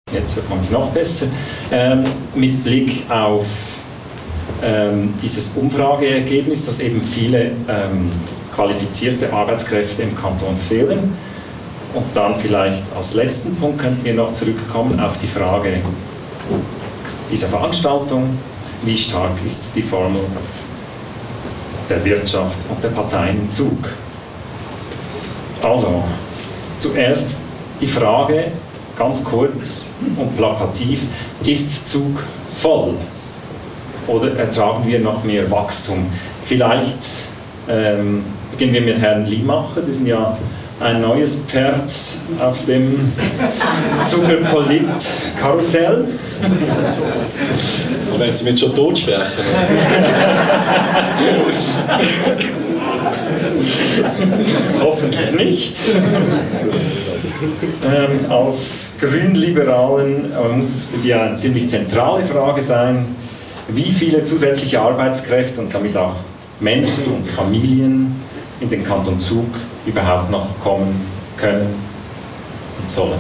Jetzt hört man mich noch besser. Mit Blick auf dieses Umfrageergebnis, dass eben viele qualifizierte Arbeitskräfte im Kanton fehlen. Und dann vielleicht als letzten Punkt könnten wir noch zurückkommen auf die Frage dieser Veranstaltung. Wie stark ist die Formel der Wirtschaft und der Parteien im Zug? Also, zuerst die Frage, ganz kurz und plakativ, ist Zug voll? Oder ertragen wir noch mehr Wachstum? Vielleicht beginnen wir mit Herrn Limacher. Sie sind ja ein neues Pferd auf dem Zuckerpolit-Karussell. Wenn Sie mich schon totsprechen. Hoffentlich nicht. Als Grünliberalen muss es für Sie eine ziemlich zentrale Frage sein, wie viele zusätzliche Arbeitskräfte und damit auch Menschen und Familien in den Kanton Zug überhaupt noch kommen können und sollen.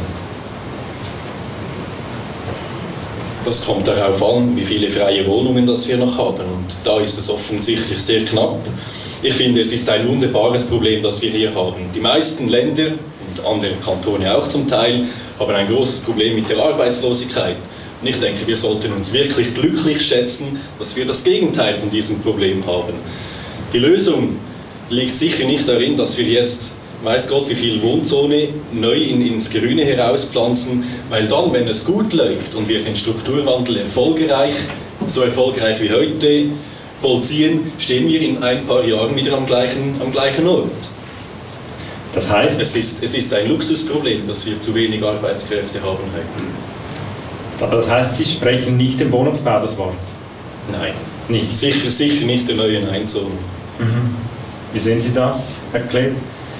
Das kommt darauf an, wie viele freie Wohnungen das wir noch haben. Und da ist es offensichtlich sehr knapp. Ich finde, es ist ein wunderbares Problem, das wir hier haben. Die meisten Länder und andere Kantone auch zum Teil haben ein großes Problem mit der Arbeitslosigkeit. Und ich denke, wir sollten uns wirklich glücklich schätzen, dass wir das Gegenteil von diesem Problem haben. Die Lösung liegt sicher nicht darin, dass wir jetzt, weiß Gott, wie viel Wohnzone neu ins Grüne herauspflanzen, weil dann, wenn es gut läuft und wir den Strukturwandel erfolgreich, so erfolgreich wie heute, vollziehen, stehen wir in ein paar Jahren wieder am gleichen Ort. Das heißt, es ist ein Luxusproblem, dass wir zu wenig Arbeitskräfte haben heute. Aber das heißt, Sie sprechen nicht dem Wohnungsbau das Wort? Nein, nicht. Sicher nicht der neuen Einzonung. Mhm. Wie sehen Sie das, Herr Kleb?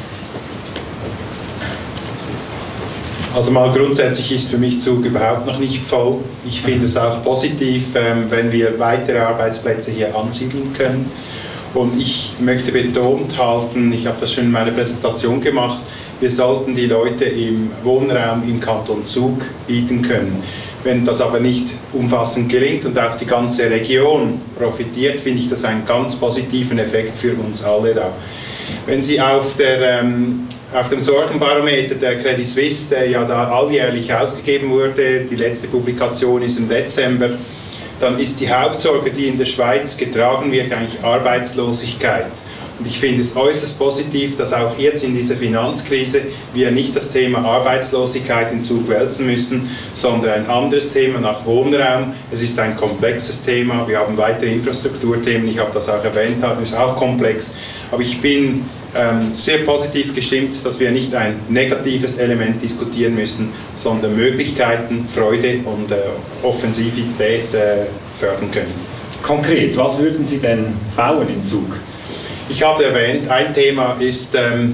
Also mal grundsätzlich ist für mich Zug überhaupt noch nicht voll. Ich finde es auch positiv, wenn wir weitere Arbeitsplätze hier ansiedeln können. Und ich möchte betont halten, ich habe das schon in meiner Präsentation gemacht, wir sollten die Leute im Wohnraum im Kanton Zug bieten können. Wenn das aber nicht umfassend gelingt und auch die ganze Region profitiert, finde ich das einen ganz positiven Effekt für uns alle da. Wenn Sie auf dem Sorgenbarometer der Credit Suisse, der ja da alljährlich ausgegeben wurde, die letzte Publikation ist im Dezember, dann ist die Hauptsorge, die in der Schweiz getragen wird, eigentlich Arbeitslosigkeit. Und ich finde es äußerst positiv, dass auch jetzt in dieser Finanzkrise wir nicht das Thema Arbeitslosigkeit in Zug wälzen müssen, sondern ein anderes Thema nach Wohnraum. Es ist ein komplexes Thema, wir haben weitere Infrastrukturthemen, ich habe das auch erwähnt, das ist auch komplex. Aber ich bin sehr positiv gestimmt, dass wir nicht ein negatives Element diskutieren müssen, sondern Möglichkeiten, Freude und Offensivität fördern können. Konkret, was würden Sie denn bauen in Zug? Ich habe erwähnt, ein Thema ist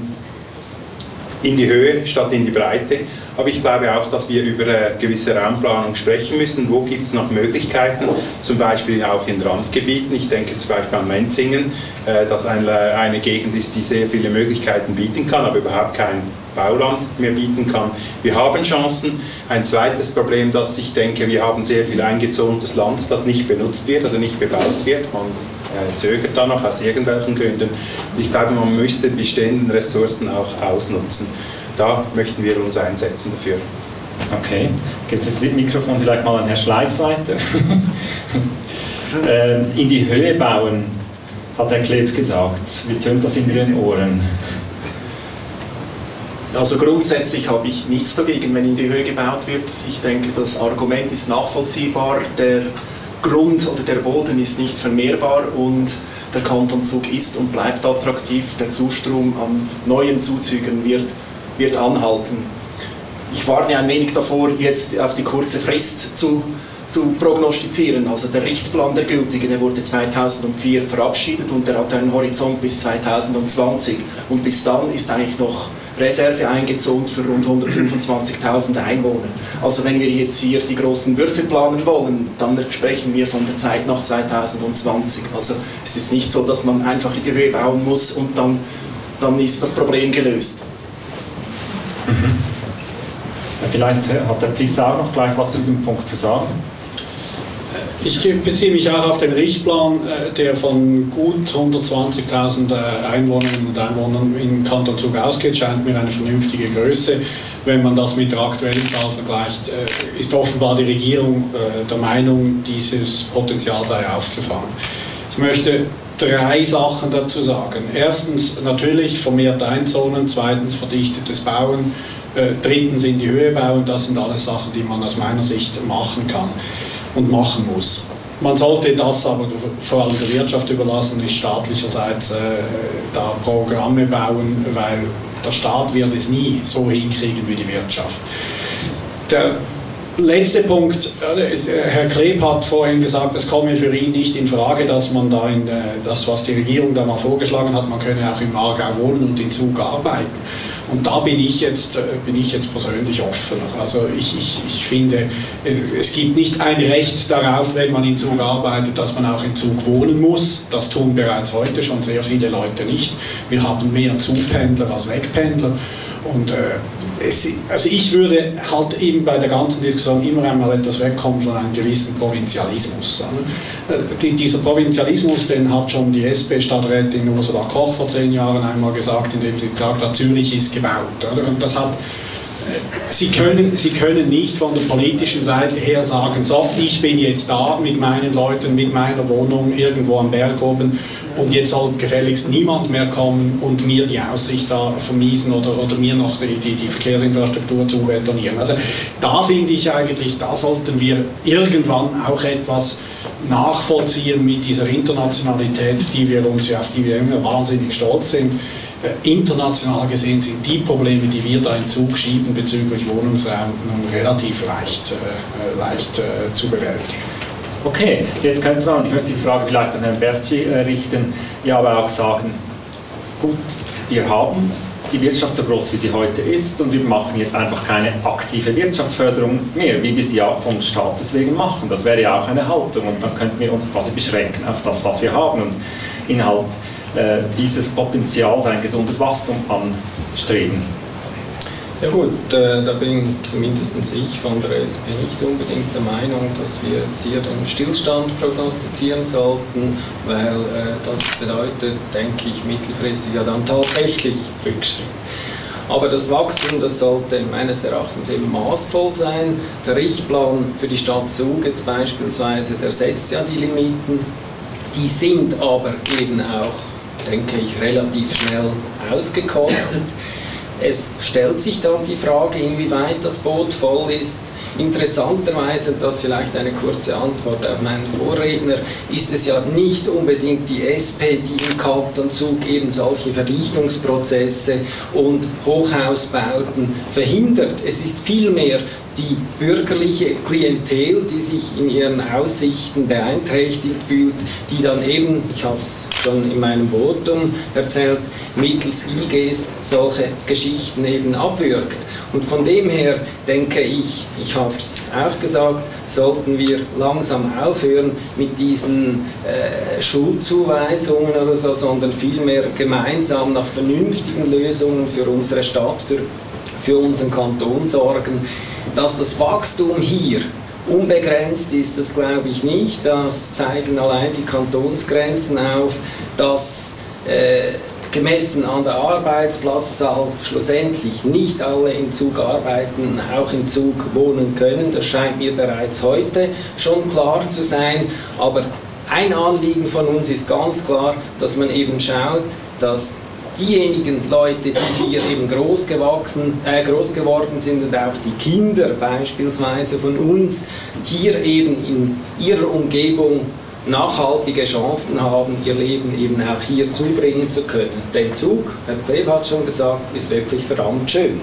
in die Höhe statt in die Breite, aber ich glaube auch, dass wir über gewisse Raumplanung sprechen müssen. Wo gibt es noch Möglichkeiten, zum Beispiel auch in Randgebieten, ich denke zum Beispiel an Menzingen, das eine Gegend ist, die sehr viele Möglichkeiten bieten kann, aber überhaupt kein Bauland mehr bieten kann. Wir haben Chancen. Ein zweites Problem, das ich denke, wir haben sehr viel eingezontes Land, das nicht benutzt wird oder nicht bebaut wird. Man zögert da noch aus irgendwelchen Gründen. Und ich glaube, man müsste die bestehenden Ressourcen auch ausnutzen. Da möchten wir uns einsetzen dafür. Okay, gibt es das Mikrofon vielleicht mal an Herrn Schleiss weiter? In die Höhe bauen, hat Herr Kleb gesagt. Wie tönt das in Ihren Ohren? Also grundsätzlich habe ich nichts dagegen, wenn in die Höhe gebaut wird. Ich denke, das Argument ist nachvollziehbar. Der Grund oder der Boden ist nicht vermehrbar und der Kanton Zug ist und bleibt attraktiv. Der Zustrom an neuen Zuzügen wird anhalten. Ich warne ein wenig davor, jetzt auf die kurze Frist zu prognostizieren. Also der Richtplan, der gültige, der wurde 2004 verabschiedet und der hat einen Horizont bis 2020. Und bis dann ist eigentlich noch Reserve eingezont für rund 125.000 Einwohner. Also wenn wir jetzt hier die großen Würfe planen wollen, dann sprechen wir von der Zeit nach 2020. Also es ist nicht so, dass man einfach in die Höhe bauen muss und dann ist das Problem gelöst. Vielleicht hat der Pfisser auch noch gleich was zu diesem Punkt zu sagen. Ich beziehe mich auch auf den Richtplan, der von gut 120.000 Einwohnerinnen und Einwohnern im Kanton Zug ausgeht, scheint mir eine vernünftige Größe. Wenn man das mit der aktuellen Zahl vergleicht, ist offenbar die Regierung der Meinung, dieses Potenzial sei aufzufangen. Ich möchte 3 Sachen dazu sagen. Erstens natürlich vermehrt Einzonen, zweitens verdichtetes Bauen, drittens in die Höhe bauen. Das sind alles Sachen, die man aus meiner Sicht machen kann und machen muss. Man sollte das aber vor allem der Wirtschaft überlassen, nicht staatlicherseits da Programme bauen, weil der Staat wird es nie so hinkriegen wie die Wirtschaft. Der letzte Punkt, Herr Kleb hat vorhin gesagt, es komme für ihn nicht in Frage, dass man da in das, was die Regierung da mal vorgeschlagen hat, man könne auch im Aargau wohnen und in Zug arbeiten. Und da bin ich jetzt persönlich offen. Also ich finde, es gibt nicht ein Recht darauf, wenn man in Zug arbeitet, dass man auch in Zug wohnen muss. Das tun bereits heute schon sehr viele Leute nicht. Wir haben mehr Zugpendler als Wegpendler. Und also ich würde halt eben bei der ganzen Diskussion immer einmal etwas wegkommen von einem gewissen Provinzialismus. Dieser Provinzialismus, den hat schon die SP-Stadträtin Ursula Koch vor 10 Jahren einmal gesagt, indem sie gesagt hat, Zürich ist gebaut. Und das hat, Sie können nicht von der politischen Seite her sagen, so, ich bin jetzt da mit meinen Leuten, mit meiner Wohnung irgendwo am Berg oben und jetzt soll gefälligst niemand mehr kommen und mir die Aussicht da vermiesen oder mir noch die Verkehrsinfrastruktur zu betonieren. Also da finde ich eigentlich, da sollten wir irgendwann auch etwas nachvollziehen mit dieser Internationalität, auf die wir immer wahnsinnig stolz sind. International gesehen sind die Probleme, die wir da in Zug schieben bezüglich Wohnungsraum relativ leicht zu bewältigen. Okay, jetzt könnte man, ich möchte die Frage vielleicht an Herrn Bertschi richten, ja aber auch sagen, gut, wir haben die Wirtschaft so groß, wie sie heute ist und wir machen jetzt einfach keine aktive Wirtschaftsförderung mehr, wie wir sie ja vom Staates wegen machen. Das wäre ja auch eine Haltung und dann könnten wir uns quasi beschränken auf das, was wir haben und innerhalb dieses Potenzials ein gesundes Wachstum anstreben. Ja gut, da bin zumindest ich von der SP nicht unbedingt der Meinung, dass wir jetzt hier den Stillstand prognostizieren sollten, weil das bedeutet, denke ich, mittelfristig ja dann tatsächlich Rückschritt. Aber das Wachstum, das sollte meines Erachtens eben maßvoll sein. Der Richtplan für die Stadt Zug jetzt beispielsweise, der setzt ja die Limiten, die sind aber eben auch, denke ich, relativ schnell ausgekostet. Es stellt sich dann die Frage, inwieweit das Boot voll ist. Interessanterweise, und das vielleicht eine kurze Antwort auf meinen Vorredner, ist es ja nicht unbedingt die SP, die im Kanton Zug eben solche Verdichtungsprozesse und Hochhausbauten verhindert. Es ist vielmehr die bürgerliche Klientel, die sich in ihren Aussichten beeinträchtigt fühlt, die dann eben, ich habe es schon in meinem Votum erzählt, mittels IGs solche Geschichten eben abwürgt. Und von dem her denke ich habe es auch gesagt, sollten wir langsam aufhören mit diesen Schuldzuweisungen oder so, sondern vielmehr gemeinsam nach vernünftigen Lösungen für unsere Stadt, für unseren Kanton sorgen. Dass das Wachstum hier unbegrenzt ist, das glaube ich nicht. Das zeigen allein die Kantonsgrenzen auf, dass gemessen an der Arbeitsplatzzahl schlussendlich nicht alle in Zug arbeiten, auch in Zug wohnen können. Das scheint mir bereits heute schon klar zu sein. Aber ein Anliegen von uns ist ganz klar, dass man eben schaut, dass diejenigen Leute, die hier eben groß geworden sind und auch die Kinder beispielsweise von uns, hier eben in ihrer Umgebung nachhaltige Chancen haben, ihr Leben eben auch hier zubringen zu können. Der Zug, Herr Kleb hat schon gesagt, ist wirklich verdammt schön.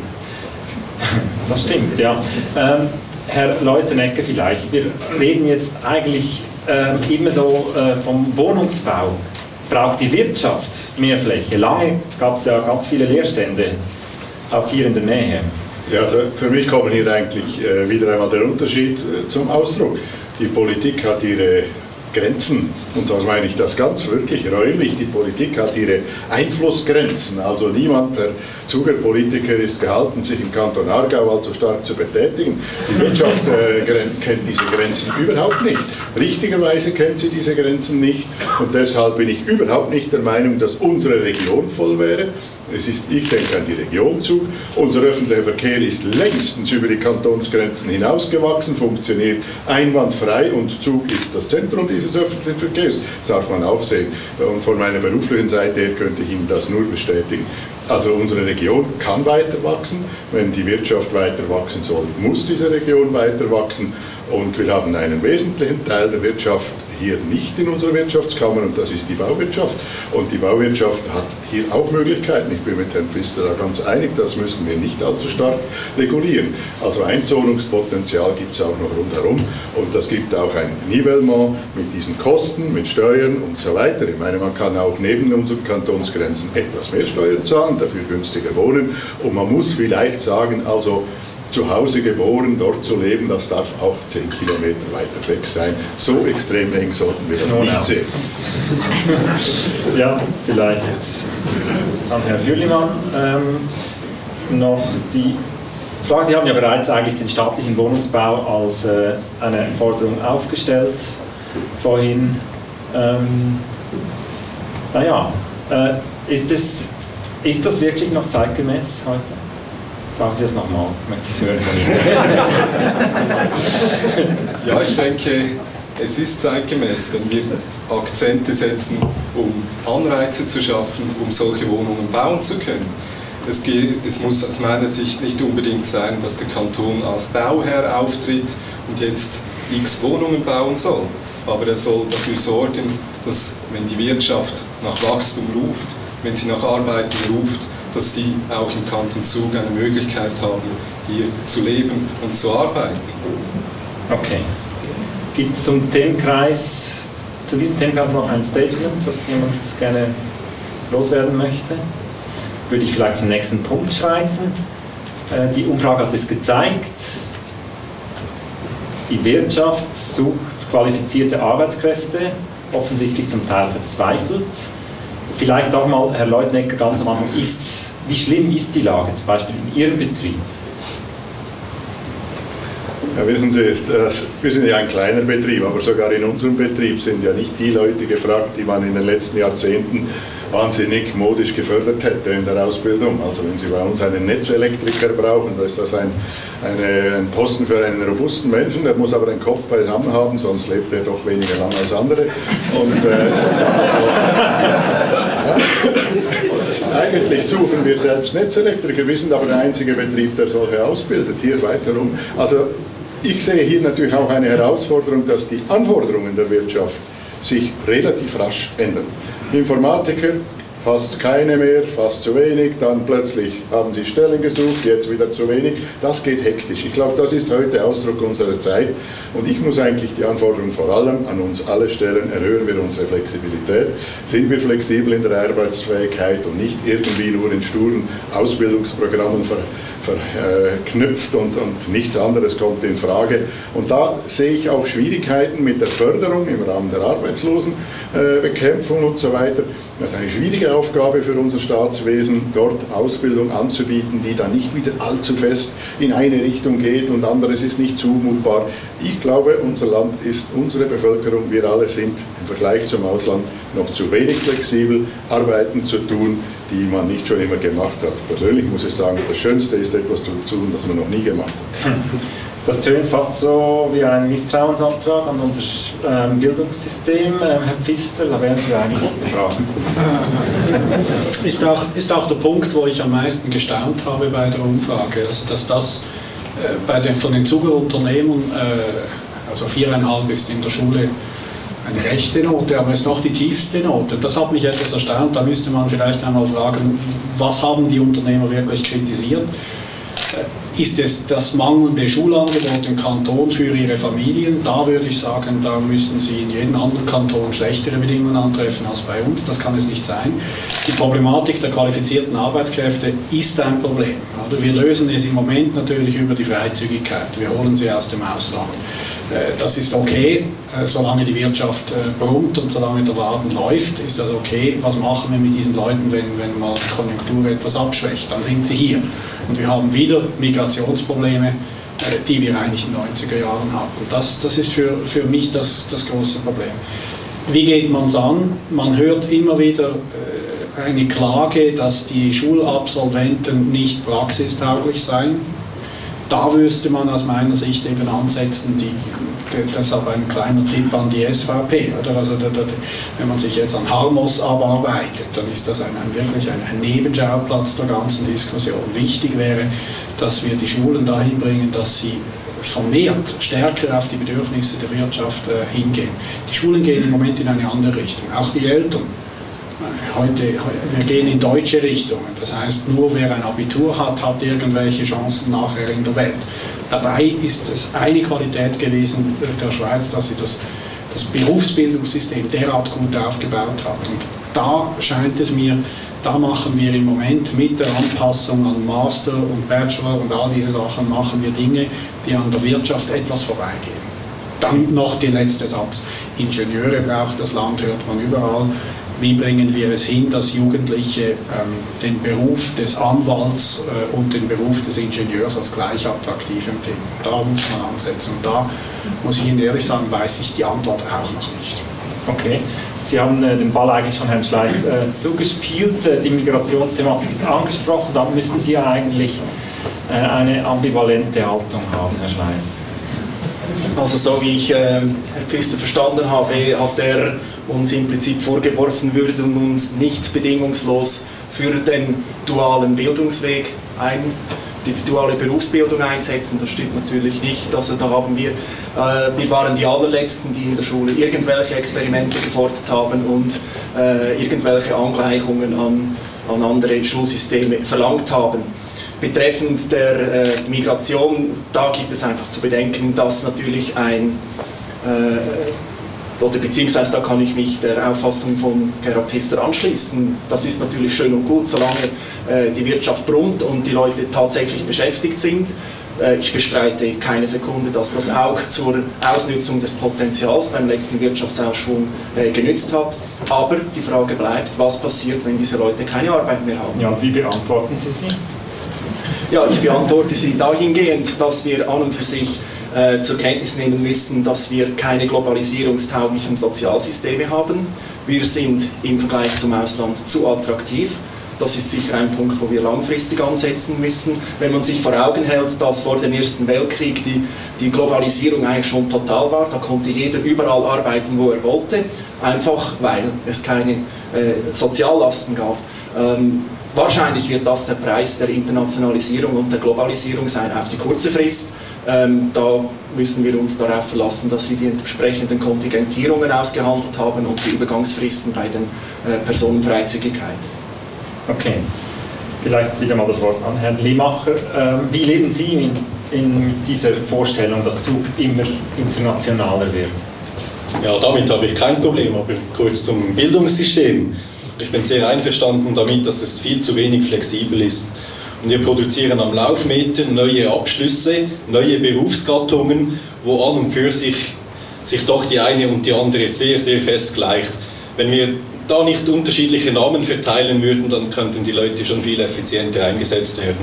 Das stimmt, ja. Herr Leutenegger vielleicht, wir reden jetzt eigentlich immer so vom Wohnungsbau. Braucht die Wirtschaft mehr Fläche? Lange gab es ja ganz viele Leerstände, auch hier in der Nähe. Ja, also für mich kommt hier eigentlich wieder einmal der Unterschied zum Ausdruck. Die Politik hat ihre Grenzen. Und so meine ich das ganz wirklich räumlich. Die Politik hat ihre Einflussgrenzen. Also niemand, der Zuger-Politiker, ist gehalten, sich im Kanton Aargau allzu stark zu betätigen. Die Wirtschaft kennt diese Grenzen überhaupt nicht. Richtigerweise kennt sie diese Grenzen nicht. Und deshalb bin ich überhaupt nicht der Meinung, dass unsere Region voll wäre. Ich denke an die Regionzug. Unser öffentlicher Verkehr ist längstens über die Kantonsgrenzen hinausgewachsen, funktioniert einwandfrei und Zug ist das Zentrum dieses öffentlichen Verkehrs. Das darf man auch sehen. Und von meiner beruflichen Seite her könnte ich Ihnen das nur bestätigen. Also unsere Region kann weiter wachsen. Wenn die Wirtschaft weiter wachsen soll, muss diese Region weiter wachsen. Und wir haben einen wesentlichen Teil der Wirtschaft hier nicht in unserer Wirtschaftskammer, und das ist die Bauwirtschaft. Und die Bauwirtschaft hat hier auch Möglichkeiten. Ich bin mit Herrn Pfister da ganz einig, das müssten wir nicht allzu stark regulieren. Also Einzonungspotenzial gibt es auch noch rundherum. Und das gibt auch ein Nivellement mit diesen Kosten, mit Steuern und so weiter. Ich meine, man kann auch neben unseren Kantonsgrenzen etwas mehr Steuern zahlen, dafür günstiger wohnen. Und man muss vielleicht sagen, also zu Hause geboren, dort zu leben, das darf auch 10 Kilometer weiter weg sein. So extrem eng sollten wir das nicht sehen. Ja, vielleicht an Herrn Hürlimann noch die Frage. Sie haben ja bereits eigentlich den staatlichen Wohnungsbau als eine Forderung aufgestellt vorhin. Ist das wirklich noch zeitgemäß heute? Sagen Sie es nochmal, ich möchte es hören von Ihnen. Ja, ich denke, es ist zeitgemäß, wenn wir Akzente setzen, um Anreize zu schaffen, um solche Wohnungen bauen zu können. Es muss aus meiner Sicht nicht unbedingt sein, dass der Kanton als Bauherr auftritt und jetzt x Wohnungen bauen soll. Aber er soll dafür sorgen, dass, wenn die Wirtschaft nach Wachstum ruft, wenn sie nach Arbeiten ruft, dass sie auch im Kanton Zug eine Möglichkeit haben, hier zu leben und zu arbeiten. Okay. Gibt es zu diesem Themenkreis noch ein Statement, das jemand gerne loswerden möchte? Würde ich vielleicht zum nächsten Punkt schreiten. Die Umfrage hat es gezeigt. Die Wirtschaft sucht qualifizierte Arbeitskräfte, offensichtlich zum Teil verzweifelt. Vielleicht auch mal, Herr Leutenegger, ganz am Anfang, wie schlimm ist die Lage, zum Beispiel in Ihrem Betrieb? Ja, wissen Sie, wir sind ja ein kleiner Betrieb, aber sogar in unserem Betrieb sind ja nicht die Leute gefragt, die man in den letzten Jahrzehnten wahnsinnig modisch gefördert hätte in der Ausbildung. Also wenn Sie bei uns einen Netzelektriker brauchen, da ist das ein Posten für einen robusten Menschen, der muss aber den Kopf beisammen haben, sonst lebt er doch weniger lang als andere. Und eigentlich suchen wir selbst Netzelektriker, wir sind aber der einzige Betrieb, der solche ausbildet, hier weiterum. Also ich sehe hier natürlich auch eine Herausforderung, dass die Anforderungen der Wirtschaft sich relativ rasch ändern. Informatiker, fast keine mehr, fast zu wenig, dann plötzlich haben sie Stellen gesucht, jetzt wieder zu wenig. Das geht hektisch. Ich glaube, das ist heute Ausdruck unserer Zeit und ich muss eigentlich die Anforderungen vor allem an uns alle stellen. Erhöhen wir unsere Flexibilität, sind wir flexibel in der Arbeitsfähigkeit und nicht irgendwie nur in sturen Ausbildungsprogrammen verknüpft und nichts anderes kommt in Frage. Und da sehe ich auch Schwierigkeiten mit der Förderung im Rahmen der Arbeitslosenbekämpfung und so weiter. Das ist eine schwierige Aufgabe für unser Staatswesen, dort Ausbildung anzubieten, die dann nicht wieder allzu fest in eine Richtung geht und anderes ist nicht zumutbar. Ich glaube, unser Land ist, unsere Bevölkerung, wir alle sind im Vergleich zum Ausland noch zu wenig flexibel, Arbeiten zu tun, die man nicht schon immer gemacht hat. Persönlich muss ich sagen, das Schönste ist, etwas zu tun, das man noch nie gemacht hat. Das tönt fast so wie ein Misstrauensantrag an unser Bildungssystem. Herr Pfister, da wären Sie eigentlich gefragt. Ist auch der Punkt, wo ich am meisten gestaunt habe bei der Umfrage, also dass das von den Zugerunternehmen, also 4,5 ist in der Schule eine rechte Note, aber es ist noch die tiefste Note. Das hat mich etwas erstaunt. Da müsste man vielleicht einmal fragen, was haben die Unternehmer wirklich kritisiert? Ist es das mangelnde Schulangebot im Kanton für ihre Familien? Da würde ich sagen, da müssen sie in jedem anderen Kanton schlechtere Bedingungen antreffen als bei uns. Das kann es nicht sein. Die Problematik der qualifizierten Arbeitskräfte ist ein Problem. Oder? Wir lösen es im Moment natürlich über die Freizügigkeit. Wir holen sie aus dem Ausland. Das ist okay, solange die Wirtschaft brummt und solange der Laden läuft, ist das okay. Was machen wir mit diesen Leuten, wenn mal die Konjunktur etwas abschwächt? Dann sind sie hier. Und wir haben wieder Migrationsprobleme, die wir eigentlich in den 90er Jahren hatten. Das ist für mich das große Problem. Wie geht man es an? Man hört immer wieder eine Klage, dass die Schulabsolventen nicht praxistauglich seien. Da müsste man aus meiner Sicht eben ansetzen, deshalb ein kleiner Tipp an die SVP. Oder? Also, wenn man sich jetzt an Harmos abarbeitet, dann ist das wirklich ein Nebenschauplatz der ganzen Diskussion. Wichtig wäre, dass wir die Schulen dahin bringen, dass sie vermehrt stärker auf die Bedürfnisse der Wirtschaft hingehen. Die Schulen gehen im Moment in eine andere Richtung, auch die Eltern. Wir gehen in deutsche Richtungen, das heißt, nur wer ein Abitur hat irgendwelche Chancen nachher in der Welt. Dabei ist es eine Qualität gewesen der Schweiz, dass sie das Berufsbildungssystem derart gut aufgebaut hat. Und da scheint es mir, da machen wir im Moment mit der Anpassung an Master und Bachelor und all diese Sachen, machen wir Dinge, die an der Wirtschaft etwas vorbeigehen. Dann noch der letzte Satz. Ingenieure braucht das Land, hört man überall. Wie bringen wir es hin, dass Jugendliche den Beruf des Anwalts und den Beruf des Ingenieurs als gleich attraktiv empfinden? Da muss man ansetzen. Und da muss ich Ihnen ehrlich sagen, weiß ich die Antwort auch noch nicht. Okay. Sie haben den Ball eigentlich schon Herrn Schleiss zugespielt. Die Migrationsthematik ist angesprochen. Da müssen Sie ja eigentlich eine ambivalente Haltung haben, Herr Schleiss. Also so wie ich Herrn Pfister verstanden habe, hat er uns im Prinzip vorgeworfen, würden uns nicht bedingungslos für den dualen Bildungsweg die duale Berufsbildung einsetzen. Das stimmt natürlich nicht. Also da haben wir waren die allerletzten, die in der Schule irgendwelche Experimente gefordert haben und irgendwelche Angleichungen an andere Schulsysteme verlangt haben. Betreffend der Migration, da gibt es einfach zu bedenken, dass natürlich beziehungsweise da kann ich mich der Auffassung von Gerhard Pfister anschließen. Das ist natürlich schön und gut, solange die Wirtschaft brummt und die Leute tatsächlich beschäftigt sind. Ich bestreite keine Sekunde, dass das auch zur Ausnutzung des Potenzials beim letzten Wirtschaftsaufschwung genützt hat. Aber die Frage bleibt, was passiert, wenn diese Leute keine Arbeit mehr haben? Ja, und wie beantworten Sie sie? Ja, ich beantworte sie dahingehend, dass wir an und für sich zur Kenntnis nehmen müssen, dass wir keine globalisierungstauglichen Sozialsysteme haben. Wir sind im Vergleich zum Ausland zu attraktiv. Das ist sicher ein Punkt, wo wir langfristig ansetzen müssen. Wenn man sich vor Augen hält, dass vor dem Ersten Weltkrieg die Globalisierung eigentlich schon total war, da konnte jeder überall arbeiten, wo er wollte, einfach weil es keine Soziallasten gab. Wahrscheinlich wird das der Preis der Internationalisierung und der Globalisierung sein auf die kurze Frist. Da müssen wir uns darauf verlassen, dass wir die entsprechenden Kontingentierungen ausgehandelt haben und die Übergangsfristen bei den Personenfreizügigkeit. Okay, vielleicht wieder mal das Wort an Herrn Limacher. Wie leben Sie in dieser Vorstellung, dass Zug immer internationaler wird? Ja, damit habe ich kein Problem, aber kurz zum Bildungssystem. Ich bin sehr einverstanden damit, dass es viel zu wenig flexibel ist. Und wir produzieren am Laufmeter neue Abschlüsse, neue Berufsgattungen, wo an und für sich doch die eine und die andere sehr, sehr fest gleicht. Wenn wir da nicht unterschiedliche Namen verteilen würden, dann könnten die Leute schon viel effizienter eingesetzt werden.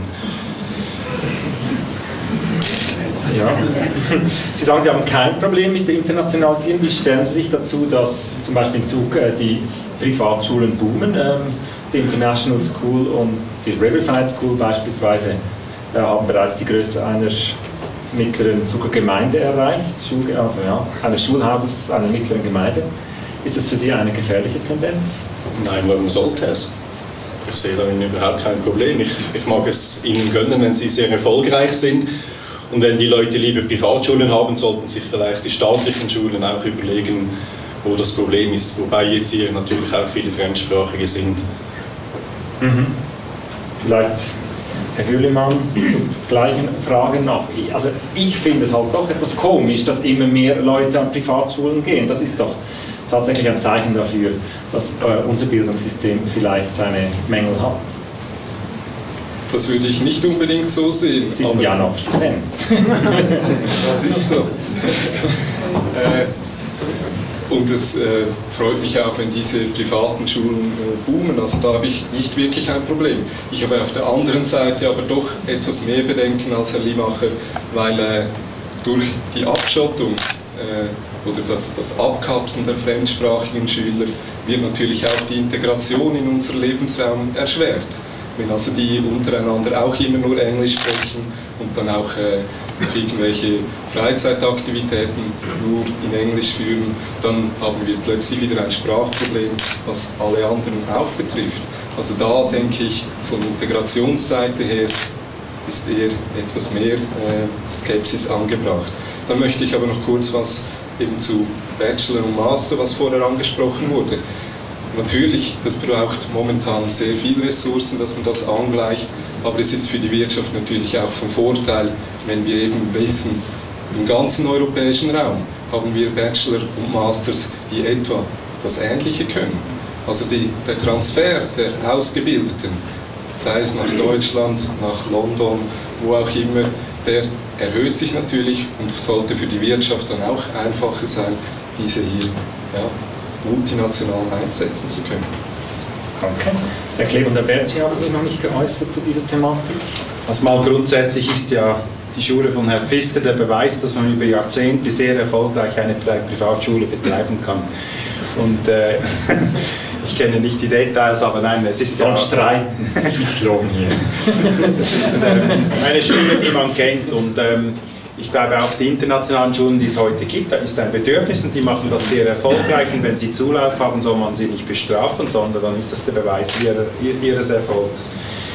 Ja. Sie sagen, Sie haben kein Problem mit der Internationalisierung. Wie stellen Sie sich dazu, dass zum Beispiel in Zug die Privatschulen boomen? Die International School und die Riverside School beispielsweise haben bereits die Größe einer mittleren Zuger Gemeinde erreicht, also ja, eines Schulhauses einer mittleren Gemeinde. Ist das für Sie eine gefährliche Tendenz? Nein, warum sollte es? Ich sehe darin überhaupt kein Problem. Ich mag es Ihnen gönnen, wenn Sie sehr erfolgreich sind. Und wenn die Leute lieber Privatschulen haben, sollten sich vielleicht die staatlichen Schulen auch überlegen, wo das Problem ist. Wobei jetzt hier natürlich auch viele Fremdsprachige sind. Mhm. Vielleicht Herr Hürlimann, gleichen Fragen noch. Also ich finde es halt doch etwas komisch, dass immer mehr Leute an Privatschulen gehen. Das ist doch tatsächlich ein Zeichen dafür, dass unser Bildungssystem vielleicht seine Mängel hat? Das würde ich nicht unbedingt so sehen. Sie sind ja noch Student. Das ist so. Und es freut mich auch, wenn diese privaten Schulen boomen. Also da habe ich nicht wirklich ein Problem. Ich habe auf der anderen Seite aber doch etwas mehr Bedenken als Herr Limacher, weil durch die Abschottung oder das Abkapseln der fremdsprachigen Schüler wird natürlich auch die Integration in unser Lebensraum erschwert. Wenn also die untereinander auch immer nur Englisch sprechen und dann auch irgendwelche Freizeitaktivitäten nur in Englisch führen, dann haben wir plötzlich wieder ein Sprachproblem, was alle anderen auch betrifft. Also da denke ich, von Integrationsseite her ist eher etwas mehr Skepsis angebracht. Dann möchte ich aber noch kurz was eben zu Bachelor und Master, was vorher angesprochen wurde. Natürlich, das braucht momentan sehr viele Ressourcen, dass man das angleicht, aber es ist für die Wirtschaft natürlich auch von Vorteil, wenn wir eben wissen, im ganzen europäischen Raum haben wir Bachelor und Masters, die etwa das Ähnliche können. Also der Transfer der Ausgebildeten, sei es nach Deutschland, nach London, wo auch immer, der erhöht sich natürlich und sollte für die Wirtschaft dann auch einfacher sein, diese hier multinational einsetzen zu können. Danke. Herr Kleb und Herr Bertschi haben sich noch nicht geäußert zu dieser Thematik. Also mal grundsätzlich ist ja die Schule von Herrn Pfister der Beweis, dass man über Jahrzehnte sehr erfolgreich eine Privatschule betreiben kann. Und ich kenne nicht die Details, aber nein, es ist ja... Streiten, nicht loben hier. Das ist eine Schule, die man kennt und ich glaube auch die internationalen Schulen, die es heute gibt, da ist ein Bedürfnis und die machen das sehr erfolgreich und wenn sie Zulauf haben, soll man sie nicht bestrafen, sondern dann ist das der Beweis ihres Erfolgs.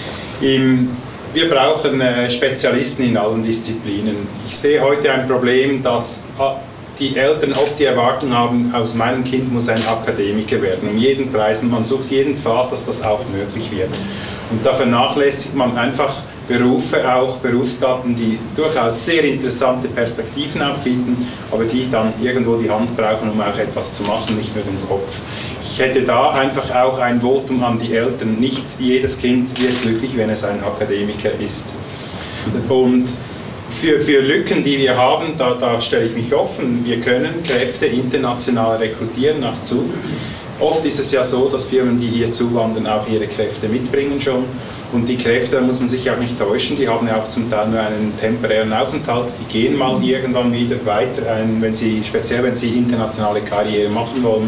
Wir brauchen Spezialisten in allen Disziplinen. Ich sehe heute ein Problem, dass die Eltern oft die Erwartung haben, aus meinem Kind muss ein Akademiker werden, um jeden Preis, und man sucht jeden Pfad, dass das auch möglich wird. Und da vernachlässigt man einfach Berufe, auch Berufsgatten, die durchaus sehr interessante Perspektiven auch bieten, aber die dann irgendwo die Hand brauchen, um auch etwas zu machen, nicht nur den Kopf. Ich hätte da einfach auch ein Votum an die Eltern. Nicht jedes Kind wird glücklich, wenn es ein Akademiker ist. Und für Lücken, die wir haben, da stelle ich mich offen. Wir können Kräfte international rekrutieren nach Zug. Oft ist es ja so, dass Firmen, die hier zuwandern, auch ihre Kräfte mitbringen schon. Und die Kräfte, da muss man sich auch nicht täuschen, die haben ja auch zum Teil nur einen temporären Aufenthalt. Die gehen mal irgendwann wieder weiter, speziell wenn sie internationale Karriere machen wollen.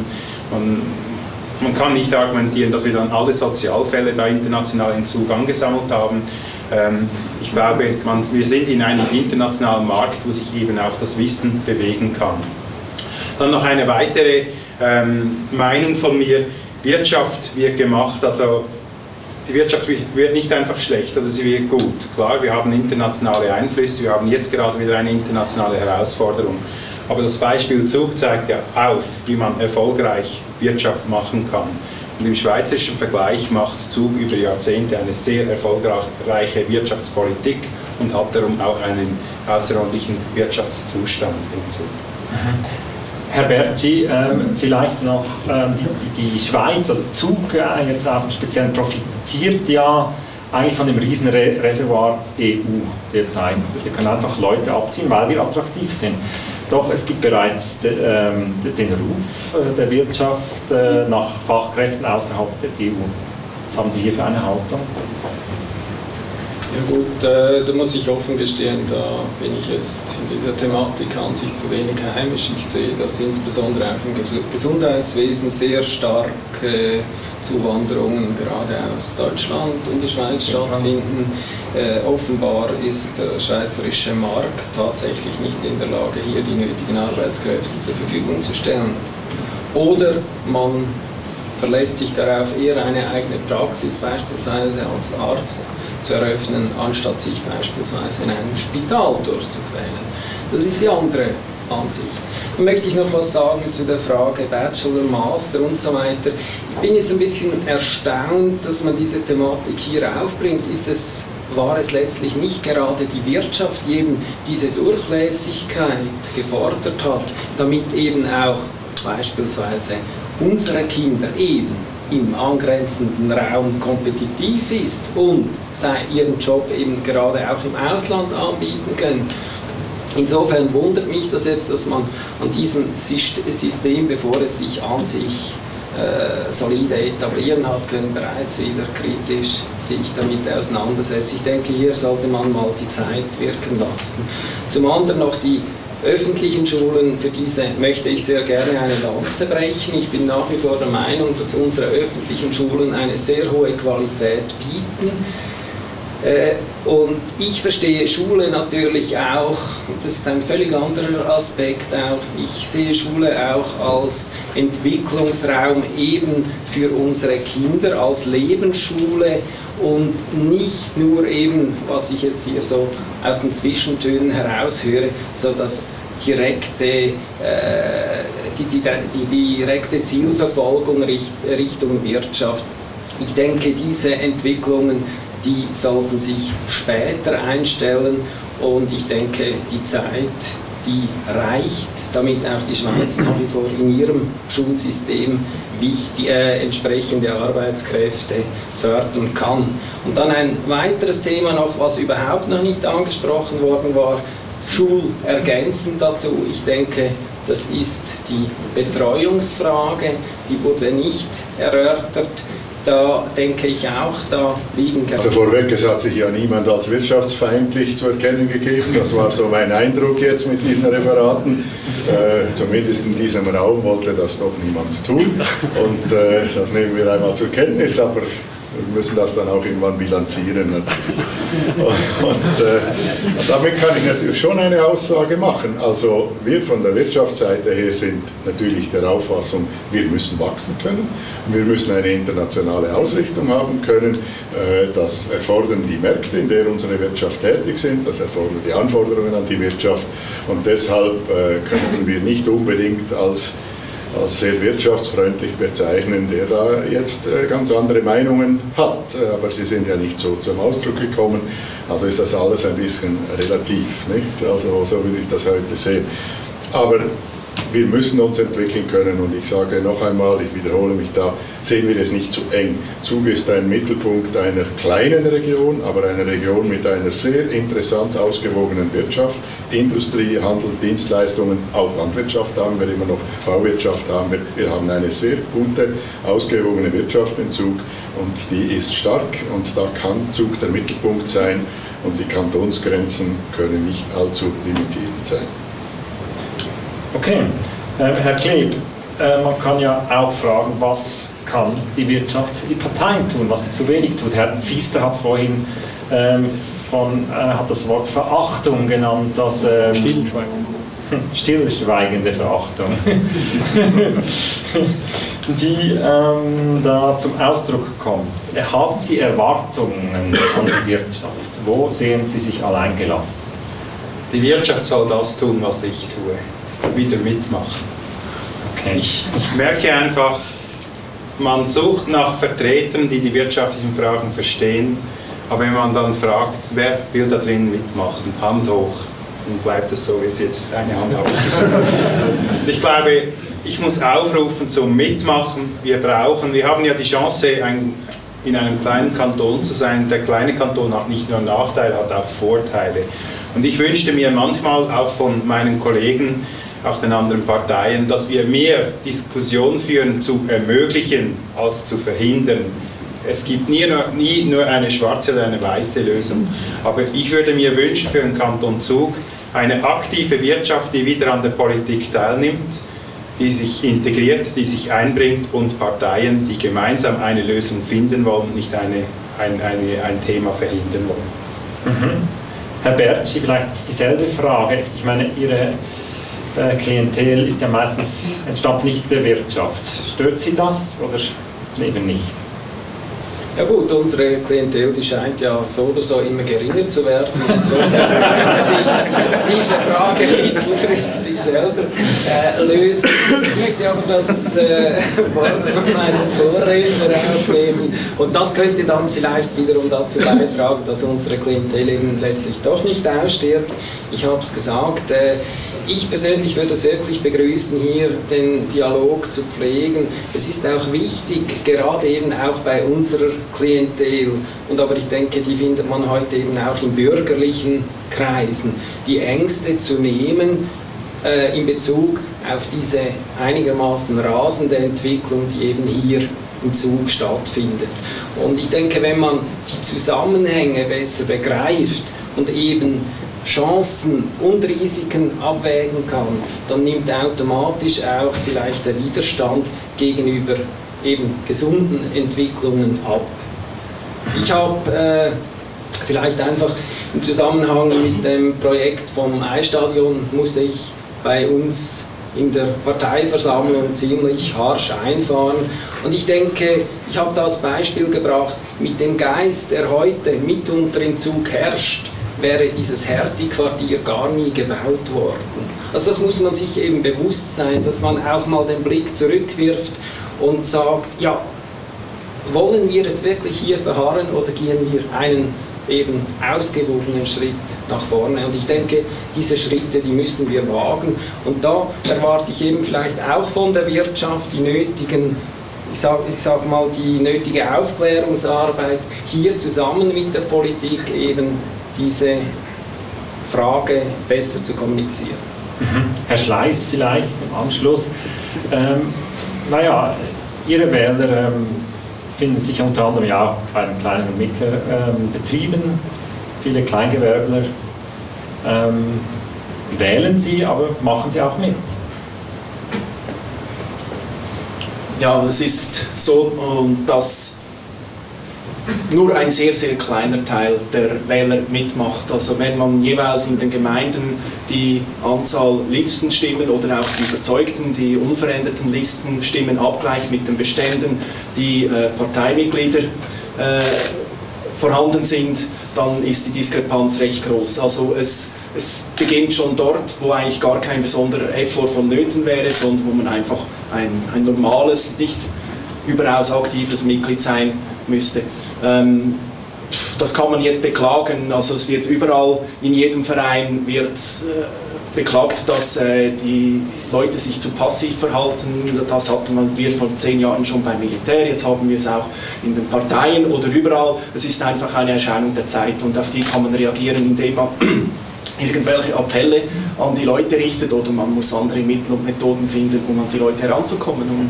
Man kann nicht argumentieren, dass wir dann alle Sozialfälle da international in Zug angesammelt haben. Ich glaube, wir sind in einem internationalen Markt, wo sich eben auch das Wissen bewegen kann. Dann noch eine weitere Meinung von mir. Wirtschaft wird gemacht, also die Wirtschaft wird nicht einfach schlecht, oder sie wird gut. Klar, wir haben internationale Einflüsse, wir haben jetzt gerade wieder eine internationale Herausforderung. Aber das Beispiel Zug zeigt ja auf, wie man erfolgreich Wirtschaft machen kann. Und im schweizerischen Vergleich macht Zug über Jahrzehnte eine sehr erfolgreiche Wirtschaftspolitik und hat darum auch einen außerordentlichen Wirtschaftszustand in Zug. Herr Bertschi, vielleicht noch die Schweiz, also Zug jetzt auch speziell profitiert ja eigentlich von dem Riesenreservoir EU derzeit. Wir können einfach Leute abziehen, weil wir attraktiv sind. Doch es gibt bereits den Ruf der Wirtschaft nach Fachkräften außerhalb der EU. Was haben Sie hier für eine Haltung? Ja gut, da muss ich offen gestehen, da bin ich jetzt in dieser Thematik an sich zu wenig heimisch. Ich sehe, dass insbesondere auch im Gesundheitswesen sehr starke Zuwanderungen gerade aus Deutschland in die Schweiz stattfinden. Offenbar ist der schweizerische Markt tatsächlich nicht in der Lage, hier die nötigen Arbeitskräfte zur Verfügung zu stellen. Oder man verlässt sich darauf, eher eine eigene Praxis beispielsweise als Arzt zu eröffnen, anstatt sich beispielsweise in einem Spital durchzuquälen. Das ist die andere Ansicht. Dann möchte ich noch was sagen zu der Frage Bachelor, Master und so weiter. Ich bin jetzt ein bisschen erstaunt, dass man diese Thematik hier aufbringt. War es letztlich nicht gerade die Wirtschaft, die eben diese Durchlässigkeit gefordert hat, damit eben auch beispielsweise unsere Kinder eben im angrenzenden Raum kompetitiv ist und ihren Job eben gerade auch im Ausland anbieten können. Insofern wundert mich das jetzt, dass man an diesem System, bevor es sich an sich solide etablieren hat können, bereits wieder kritisch sich damit auseinandersetzt. Ich denke, hier sollte man mal die Zeit wirken lassen. Zum anderen noch die öffentlichen Schulen, für diese möchte ich sehr gerne eine Lanze brechen. Ich bin nach wie vor der Meinung, dass unsere öffentlichen Schulen eine sehr hohe Qualität bieten. Und ich verstehe Schule natürlich auch, das ist ein völlig anderer Aspekt auch, ich sehe Schule auch als Entwicklungsraum eben für unsere Kinder, als Lebensschule und nicht nur eben, was ich jetzt hier so aus den Zwischentönen heraushöre, so das direkte, die direkte Zielverfolgung Richtung Wirtschaft. Ich denke, diese Entwicklungen, die sollten sich später einstellen und ich denke, die Zeit, die reicht, damit auch die Schweiz nach wie vor in ihrem Schulsystem entsprechende Arbeitskräfte fördern kann. Und dann ein weiteres Thema noch, was überhaupt noch nicht angesprochen worden war, schulergänzend dazu. Ich denke, das ist die Betreuungsfrage, die wurde nicht erörtert. Da denke ich auch, da liegen... Also vorweg, es hat sich ja niemand als wirtschaftsfeindlich zu erkennen gegeben. Das war so mein Eindruck jetzt mit diesen Referaten. Zumindest in diesem Raum wollte das doch niemand tun. Und das nehmen wir einmal zur Kenntnis, aber wir müssen das dann auch irgendwann bilanzieren natürlich. Und damit kann ich natürlich schon eine Aussage machen. Also wir von der Wirtschaftsseite her sind natürlich der Auffassung, wir müssen wachsen können. Wir müssen eine internationale Ausrichtung haben können. Das erfordern die Märkte, in der unsere Wirtschaft tätig sind. Das erfordern die Anforderungen an die Wirtschaft. Und deshalb können wir nicht unbedingt als sehr wirtschaftsfreundlich bezeichnen, der da jetzt ganz andere Meinungen hat. Aber sie sind ja nicht so zum Ausdruck gekommen. Also ist das alles ein bisschen relativ, nicht? Also so würde ich das heute sehen. Aber wir müssen uns entwickeln können und ich sage noch einmal, ich wiederhole mich da, sehen wir es nicht zu eng. Zug ist ein Mittelpunkt einer kleinen Region, aber einer Region mit einer sehr interessant ausgewogenen Wirtschaft. Industrie, Handel, Dienstleistungen, auch Landwirtschaft haben wir immer noch, Bauwirtschaft haben wir. Wir haben eine sehr gute, ausgewogene Wirtschaft in Zug und die ist stark und da kann Zug der Mittelpunkt sein und die Kantonsgrenzen können nicht allzu limitierend sein. Okay, Herr Kleb, man kann ja auch fragen, was kann die Wirtschaft für die Parteien tun, was sie zu wenig tut. Herr Pfister hat vorhin hat das Wort Verachtung genannt, das stillschweigende Verachtung, die da zum Ausdruck kommt. Haben Sie Erwartungen an die Wirtschaft? Wo sehen Sie sich alleingelassen? Die Wirtschaft soll das tun, was ich tue. Wieder mitmachen. Okay. Ich merke einfach, man sucht nach Vertretern, die die wirtschaftlichen Fragen verstehen, aber wenn man dann fragt, wer will da drin mitmachen, Hand hoch, dann bleibt es so, wie es jetzt ist, eine Hand aufgesagt. Ich glaube, ich muss aufrufen zum Mitmachen. Wir haben ja die Chance, in einem kleinen Kanton zu sein. Der kleine Kanton hat nicht nur Nachteile, hat auch Vorteile. Und ich wünschte mir manchmal auch von meinen Kollegen, auch den anderen Parteien, dass wir mehr Diskussion führen, zu ermöglichen, als zu verhindern. Es gibt nie nur eine schwarze oder eine weiße Lösung. Aber ich würde mir wünschen für den Kanton Zug eine aktive Wirtschaft, die wieder an der Politik teilnimmt, die sich integriert, die sich einbringt und Parteien, die gemeinsam eine Lösung finden wollen, nicht ein Thema verhindern wollen. Mhm. Herr Bertschi, vielleicht dieselbe Frage. Ich meine, Ihre Klientel ist ja meistens, entstammt nicht der Wirtschaft. Stört Sie das oder eben nicht? Ja gut, unsere Klientel, die scheint ja so oder so immer geringer zu werden. Insofern kann sich diese Frage mittelfristig selber lösen. Ich möchte aber das Wort von meinem Vorredner aufnehmen. Und das könnte dann vielleicht wiederum dazu beitragen, dass unsere Klientel eben letztlich doch nicht ausstirbt. Ich habe es gesagt, ich persönlich würde es wirklich begrüßen, hier den Dialog zu pflegen. Es ist auch wichtig, gerade eben auch bei unserer Klientel, und aber ich denke, die findet man heute eben auch in bürgerlichen Kreisen, die Ängste zu nehmen in Bezug auf diese einigermaßen rasende Entwicklung, die eben hier im Zug stattfindet. Und ich denke, wenn man die Zusammenhänge besser begreift und eben Chancen und Risiken abwägen kann, dann nimmt automatisch auch vielleicht der Widerstand gegenüber eben gesunden Entwicklungen ab. Ich habe vielleicht einfach im Zusammenhang mit dem Projekt vom Eisstadion musste ich bei uns in der Parteiversammlung ziemlich harsch einfahren. Und ich denke, ich habe das Beispiel gebracht, mit dem Geist, der heute mitunter im Zug herrscht, wäre dieses Hertie-Quartier gar nie gebaut worden. Also das muss man sich eben bewusst sein, dass man auch mal den Blick zurückwirft und sagt, ja, wollen wir jetzt wirklich hier verharren oder gehen wir einen eben ausgewogenen Schritt nach vorne? Und ich denke, diese Schritte, die müssen wir wagen. Und da erwarte ich eben vielleicht auch von der Wirtschaft die nötigen, ich sag mal, die nötige Aufklärungsarbeit, hier zusammen mit der Politik eben diese Frage besser zu kommunizieren. Herr Schleiss vielleicht im Anschluss. Naja, Ihre Wähler finden sich unter anderem ja auch bei den kleinen und mittleren Betrieben, viele Kleingewerbler. Wählen Sie, aber machen Sie auch mit? Ja, es ist so, dass nur ein sehr, sehr kleiner Teil der Wähler mitmacht. Also wenn man jeweils in den Gemeinden die Anzahl Listenstimmen oder auch die überzeugten, die unveränderten Listenstimmen abgleicht mit den Beständen, die Parteimitglieder vorhanden sind, dann ist die Diskrepanz recht groß. Also es beginnt schon dort, wo eigentlich gar kein besonderer Effort vonnöten wäre, sondern wo man einfach ein normales, nicht überaus aktives Mitglied sein müsste. Das kann man jetzt beklagen, also es wird überall, in jedem Verein wird beklagt, dass die Leute sich zu passiv verhalten. Das hatten wir vor 10 Jahren schon beim Militär, jetzt haben wir es auch in den Parteien oder überall. Es ist einfach eine Erscheinung der Zeit und auf die kann man reagieren, indem man irgendwelche Appelle an die Leute richtet oder man muss andere Mittel und Methoden finden, um an die Leute heranzukommen und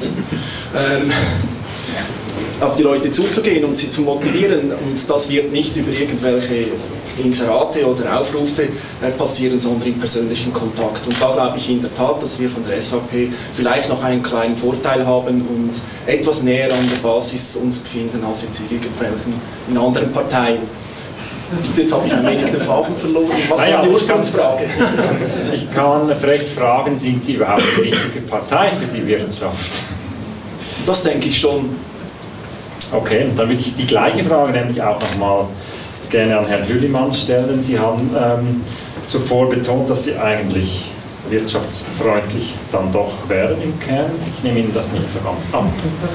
auf die Leute zuzugehen und sie zu motivieren. Und das wird nicht über irgendwelche Inserate oder Aufrufe passieren, sondern im persönlichen Kontakt. Und da glaube ich in der Tat, dass wir von der SVP vielleicht noch einen kleinen Vorteil haben und etwas näher an der Basis uns befinden als jetzt irgendwelchen in anderen Parteien. Jetzt habe ich ein wenig den Faden verloren. Was war die Ursprungsfrage? Ich kann frech fragen, sind Sie überhaupt die richtige Partei für die Wirtschaft? Das denke ich schon. Okay, und dann würde ich die gleiche Frage nämlich auch nochmal gerne an Herrn Hüllimann stellen. Sie haben zuvor betont, dass Sie eigentlich wirtschaftsfreundlich dann doch wären im Kern. Ich nehme Ihnen das nicht so ganz ab.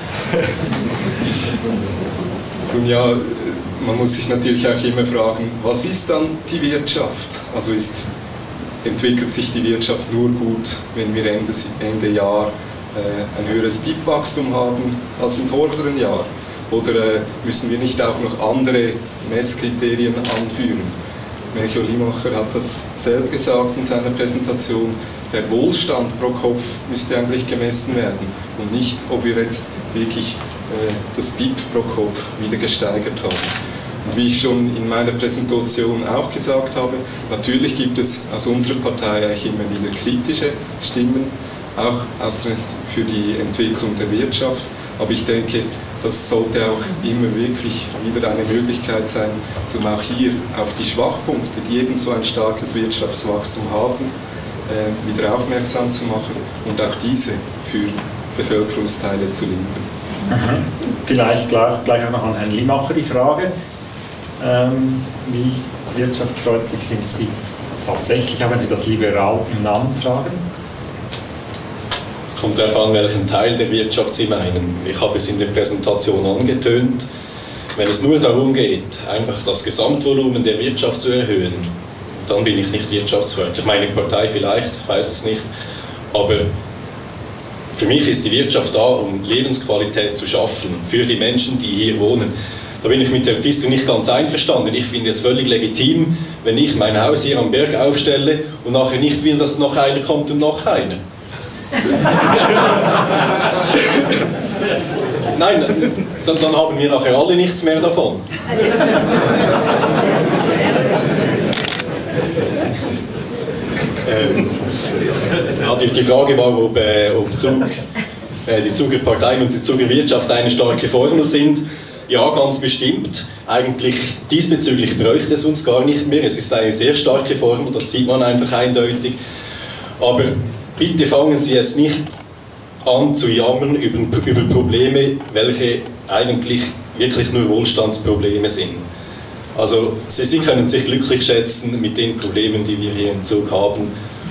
Nun ja, man muss sich natürlich auch immer fragen, was ist dann die Wirtschaft? Also entwickelt sich die Wirtschaft nur gut, wenn wir Ende Jahr ein höheres BIP-Wachstum haben als im vorderen Jahr? Oder müssen wir nicht auch noch andere Messkriterien anführen? Melchior Limacher hat das selber gesagt in seiner Präsentation. Der Wohlstand pro Kopf müsste eigentlich gemessen werden und nicht, ob wir jetzt wirklich das BIP pro Kopf wieder gesteigert haben. Und wie ich schon in meiner Präsentation auch gesagt habe, natürlich gibt es aus unserer Partei eigentlich immer wieder kritische Stimmen, auch für die Entwicklung der Wirtschaft. Aber ich denke, das sollte auch immer wirklich wieder eine Möglichkeit sein, um auch hier auf die Schwachpunkte, die eben so ein starkes Wirtschaftswachstum haben, wieder aufmerksam zu machen und auch diese für Bevölkerungsteile zu lindern. Vielleicht gleich auch noch an Herrn Limacher die Frage, wie wirtschaftsfreundlich sind Sie tatsächlich, auch wenn Sie das liberal im Namen tragen? Es kommt darauf an, welchen Teil der Wirtschaft Sie meinen. Ich habe es in der Präsentation angetönt. Wenn es nur darum geht, einfach das Gesamtvolumen der Wirtschaft zu erhöhen, dann bin ich nicht wirtschaftsfreundlich. Meine Partei vielleicht, ich weiß es nicht. Aber für mich ist die Wirtschaft da, um Lebensqualität zu schaffen für die Menschen, die hier wohnen. Da bin ich mit der Pfister nicht ganz einverstanden. Ich finde es völlig legitim, wenn ich mein Haus hier am Berg aufstelle und nachher nicht will, dass noch einer kommt und noch einer. Nein, dann haben wir nachher alle nichts mehr davon. Die Frage war, ob die Zuger Parteien und die Zuger Wirtschaft eine starke Formel sind. Ja, ganz bestimmt. Eigentlich diesbezüglich bräuchte es uns gar nicht mehr. Es ist eine sehr starke Formel, das sieht man einfach eindeutig. Aber bitte fangen Sie jetzt nicht an zu jammern über Probleme, welche eigentlich wirklich nur Wohlstandsprobleme sind. Also Sie können sich glücklich schätzen mit den Problemen, die wir hier im Zug haben.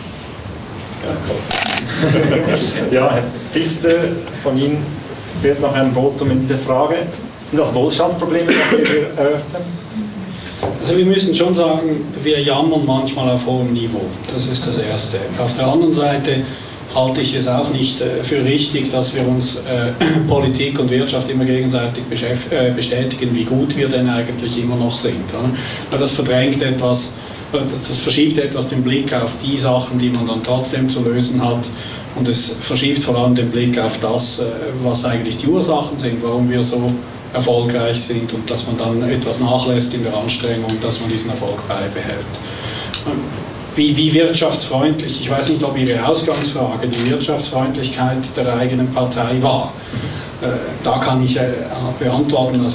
Ja, Herr Pfister, von Ihnen wird noch ein Votum in dieser Frage. Sind das Wohlstandsprobleme, die wir erörtern? Also wir müssen schon sagen, wir jammern manchmal auf hohem Niveau. Das ist das Erste. Auf der anderen Seite halte ich es auch nicht für richtig, dass wir uns Politik und Wirtschaft immer gegenseitig bestätigen, wie gut wir denn eigentlich immer noch sind. Das verdrängt etwas, das verschiebt etwas den Blick auf die Sachen, die man dann trotzdem zu lösen hat, und es verschiebt vor allem den Blick auf das, was eigentlich die Ursachen sind, warum wir so erfolgreich sind, und dass man dann etwas nachlässt in der Anstrengung, dass man diesen Erfolg beibehält. Wie wirtschaftsfreundlich, ich weiß nicht, ob Ihre Ausgangsfrage die Wirtschaftsfreundlichkeit der eigenen Partei war. Da kann ich beantworten, also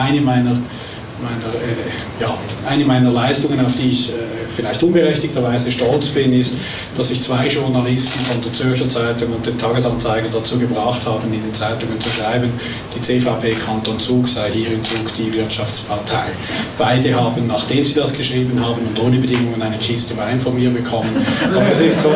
eine meiner Leistungen, auf die ich vielleicht unberechtigterweise stolz bin, ist, dass ich 2 Journalisten von der Zürcher Zeitung und dem Tagesanzeiger dazu gebracht haben, in den Zeitungen zu schreiben, die CVP Kanton Zug sei hier in Zug die Wirtschaftspartei. Beide haben, nachdem sie das geschrieben haben und ohne Bedingungen, eine Kiste Wein von mir bekommen. Aber das ist so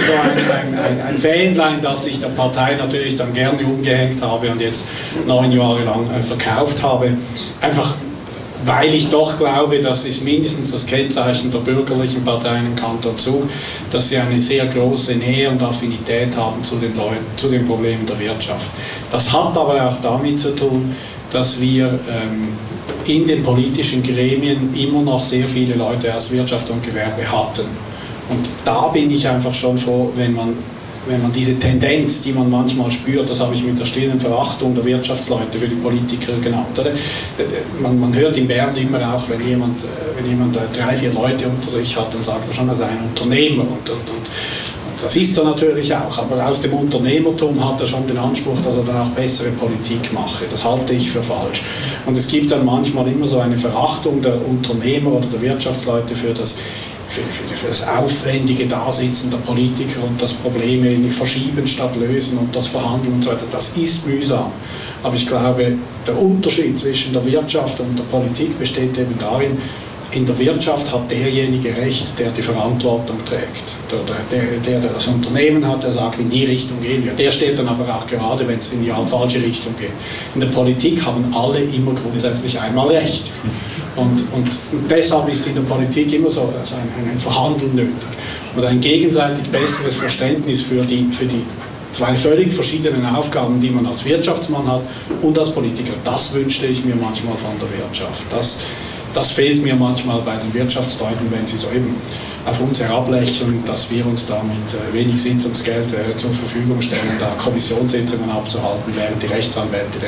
ein Fähnlein, das ich der Partei natürlich dann gerne umgehängt habe und jetzt 9 Jahre lang verkauft habe. Einfach weil ich doch glaube, das ist mindestens das Kennzeichen der bürgerlichen Parteien im Kanton Zug, dass sie eine sehr große Nähe und Affinität haben zu den Leuten, zu den Problemen der Wirtschaft. Das hat aber auch damit zu tun, dass wir in den politischen Gremien immer noch sehr viele Leute aus Wirtschaft und Gewerbe hatten. Und da bin ich einfach schon froh, wenn man diese Tendenz, die man manchmal spürt, das habe ich mit der stillen Verachtung der Wirtschaftsleute für die Politiker genannt. Oder? Man hört in Bern immer auch, wenn jemand 3, 4 Leute unter sich hat, dann sagt man schon, er sei ein Unternehmer. Und das ist er natürlich auch, aber aus dem Unternehmertum hat er schon den Anspruch, dass er dann auch bessere Politik mache. Das halte ich für falsch. Und es gibt dann manchmal immer so eine Verachtung der Unternehmer oder der Wirtschaftsleute für das aufwendige Dasitzen der Politiker und das Probleme verschieben statt lösen und das Verhandeln und so weiter. Das ist mühsam. Aber ich glaube, der Unterschied zwischen der Wirtschaft und der Politik besteht eben darin, in der Wirtschaft hat derjenige Recht, der die Verantwortung trägt. Der das Unternehmen hat, der sagt, in die Richtung gehen wir. Der steht dann aber auch gerade, wenn es in die falsche Richtung geht. In der Politik haben alle immer grundsätzlich einmal Recht. Und deshalb ist in der Politik immer so ein Verhandeln nötig. Und ein gegenseitig besseres Verständnis für die 2 völlig verschiedenen Aufgaben, die man als Wirtschaftsmann hat und als Politiker. Das wünschte ich mir manchmal von der Wirtschaft. Das fehlt mir manchmal bei den Wirtschaftsleuten, wenn sie so eben auf uns herablächeln, dass wir uns da mit wenig Sitzungsgeld zur Verfügung stellen, da Kommissionssitzungen abzuhalten, während die Rechtsanwälte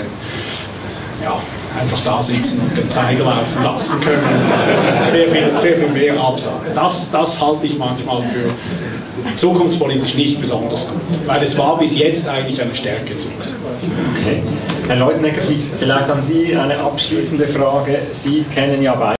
einfach da sitzen und den Zeiger laufen lassen können und sehr viel mehr absagen. Das halte ich manchmal für zukunftspolitisch nicht besonders gut, weil es war bis jetzt eigentlich eine Stärke zu uns. Okay. Herr Leutenegger, vielleicht an Sie eine abschließende Frage. Sie kennen ja beide